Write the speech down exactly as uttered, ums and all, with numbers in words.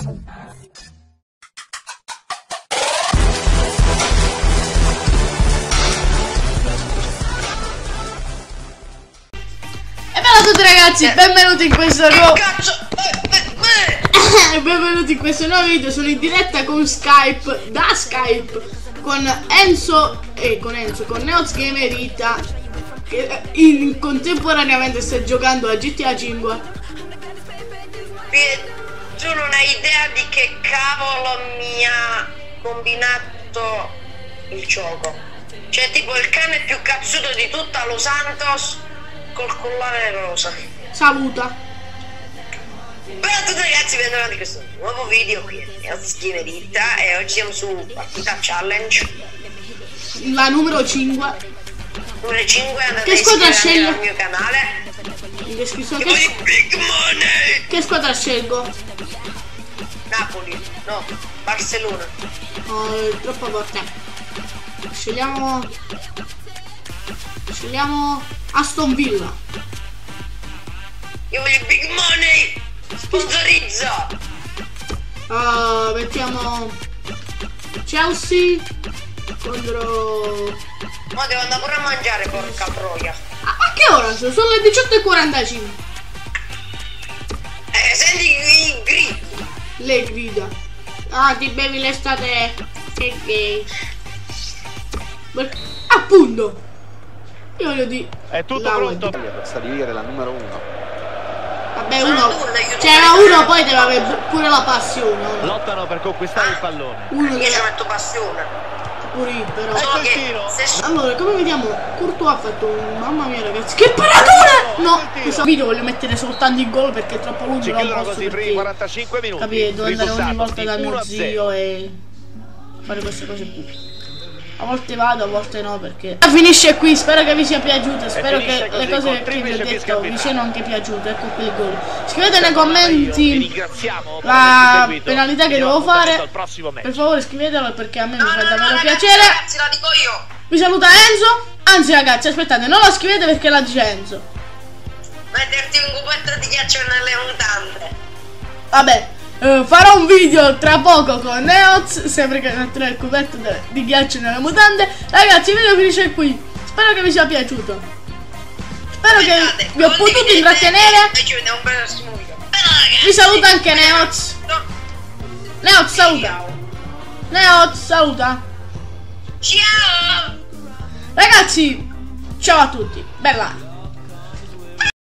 Ciao a tutti ragazzi, benvenuti in questo nuovo benvenuti in questo nuovo video. Sono in diretta con Skype, da Skype, con Enzo e con Enzo, con Neoz Gamerita, che in, contemporaneamente sta giocando a G T A cinque. Tu non hai idea di che cavolo mi ha combinato il gioco. Cioè tipo il cane più cazzuto di tutta Los Santos col collare rosa. Saluta. Ciao a tutti ragazzi, benvenuti in questo nuovo video qui è Gamerita e oggi siamo su Partita Challenge. La numero cinque. Numero cinque, andate che squadra scegli? al mio canale. In descrizione. Che, che, big money. Che squadra scelgo? Napoli, no, Barcellona. Oh, è troppo forte. Scegliamo. Scegliamo Aston Villa. Io voglio big money. Sponsorizza. Uh, mettiamo Chelsea contro. Ma devo andare pure a mangiare, porca troia. Ah, a che ora sono? Sono le diciotto e quarantacinque. Eh, senti i grida. Le grida. Ah, ti bevi l'estate. Che gay. Appunto. Io voglio dire. È tutto la pronto web. per salire la numero uno. Vabbè, uno. C'era uno, poi deve avere pure la passione. No? Lottano per conquistare il pallone. Uno Io ci metto passione. pure io, però. Ecco il che tiro. se... Allora, come vediamo? Courtois ha fatto un... Mamma mia ragazzi, che paratone! No, questo video voglio mettere soltanto il gol perché è troppo lungo. Ci non chiudono posso così i primi quarantacinque minuti. Capite, devo andare ogni Risultato volta da di mio uno a zio zero. e fare queste cose qui. A volte vado, a volte no, perché finisce qui. Spero che vi sia piaciuto. Spero che così, le cose con che vi ho triplice detto vi fiscale. siano anche piaciute. Ecco qui il gol. Scrivete nei commenti la la penalità che devo fare. Per favore scrivetelo perché a me no, mi fa no, davvero no, ragazzi, piacere. Ragazzi, la dico io. Vi saluta Enzo. Anzi ragazzi, aspettate, non la scrivete perché la dice Enzo. Metterti un cubetto di ghiaccio nelle mutande. Vabbè, eh, farò un video tra poco con Neoz, sempre che metterò il cubetto de- di ghiaccio nelle mutande. Ragazzi, il video finisce qui. Spero che vi sia piaciuto. Spero Aspettate, che vi ho potuto condividete intrattenere. E ci vediamo per il prossimo video. Però, ragazzi, Vi saluta anche Neoz. no. Neoz saluta. Ciao. Neoz saluta. Ciao. Ragazzi, ciao a tutti. Bella.